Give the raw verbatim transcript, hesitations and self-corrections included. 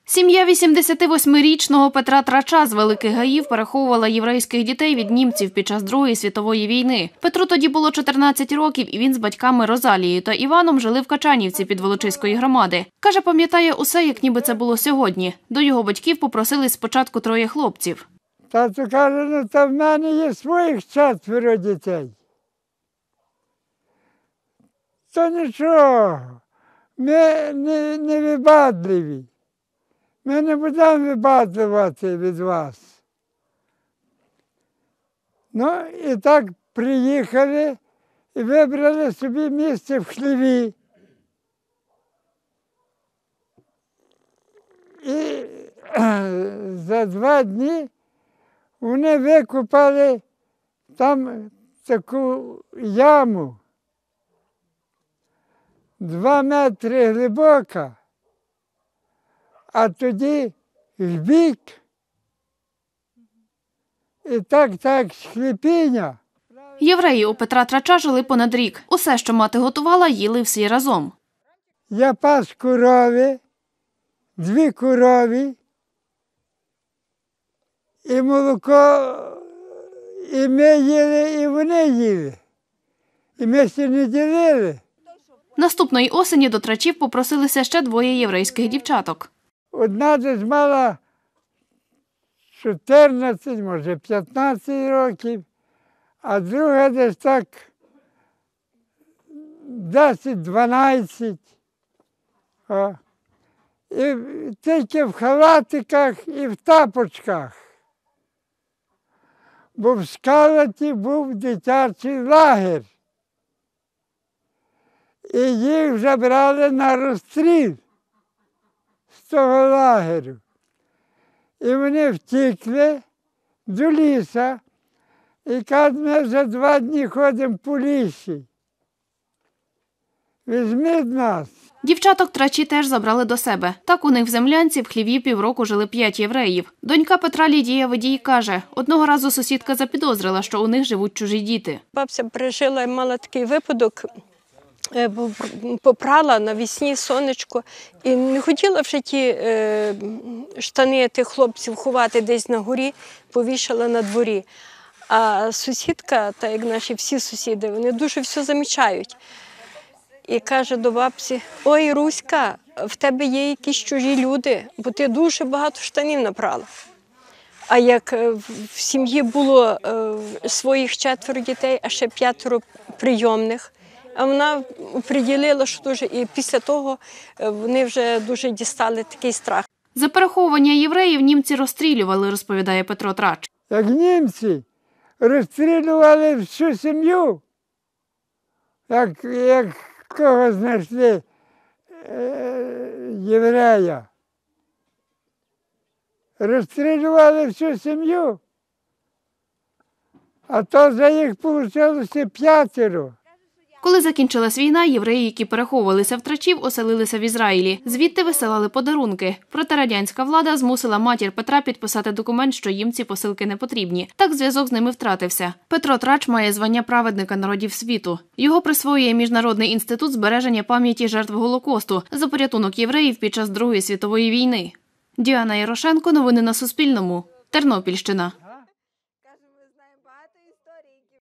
Сім'я вісімдесятивосьмирічного Петра Трача з Великих Гаїв переховувала єврейських дітей від німців під час Другої світової війни. Петру тоді було чотирнадцять років, і він з батьками Розалією та Іваном жили в Качанівці під Волочиської громади. Каже, пам'ятає усе, як ніби це було сьогодні. До його батьків попросились спочатку троє хлопців. Тато каже, ну та в мене є своїх четверо дітей. То нічого, ми не, не вибадливі. Ми не будемо вибадлювати від вас. Ну, і так приїхали і вибрали собі місце в хліві. І за два дні вони викопали там таку яму, два метри глибока, а тоді вбік, і так, так, хліпіння. Євреї у Петра Трача жили понад рік. Усе, що мати готувала, їли всі разом. Я пас корови, дві корові, і молоко, і ми їли, і вони їли. І ми ще не ділили. Наступної осені до Трачів попросилися ще двоє єврейських дівчаток. Одна десь мала чотирнадцять, може п'ятнадцять років, а друга десь так десять-дванадцять. І тільки в халатиках і в тапочках. Бо в Скалаті був дитячий лагер. І їх вже брали на розстріл з того лагерю. І вони втікли до лісу і кажуть, ми вже два дні ходимо по лісі. Візьміть нас. Дівчаток Трачі теж забрали до себе. Так у них в землянці в хліві півроку жили п'ять євреїв. Донька Петра Лідія Водій каже, одного разу сусідка запідозрила, що у них живуть чужі діти. Бабця пережила і мала такий випадок, попрала навесні сонечко і не хотіла вже ті штани тих хлопців ховати десь на горі, повішала на дворі. А сусідка, та як наші всі сусіди, вони дуже все замічають. І каже до бабці, ой, Руська, в тебе є якісь чужі люди, бо ти дуже багато штанів напрала. А як в сім'ї було своїх четверо дітей, а ще п'ятеро прийомних, а вона приділила, що дуже, і після того вони вже дуже дістали такий страх. За переховування євреїв німці розстрілювали, розповідає Петро Трач. Як німці розстрілювали всю сім'ю, як, як кого знайшли е, єврея. Розстрілювали всю сім'ю, а то за їх вийшло п'ятеро. Коли закінчилась війна, євреї, які переховувалися в Трачів, оселилися в Ізраїлі. Звідти висилали подарунки. Проте радянська влада змусила матір Петра підписати документ, що їм ці посилки не потрібні. Так зв'язок з ними втратився. Петро Трач має звання праведника народів світу. Його присвоює Міжнародний інститут збереження пам'яті жертв Голокосту за порятунок євреїв під час Другої світової війни. Діана Ярошенко, новини на Суспільному, Тернопільщина.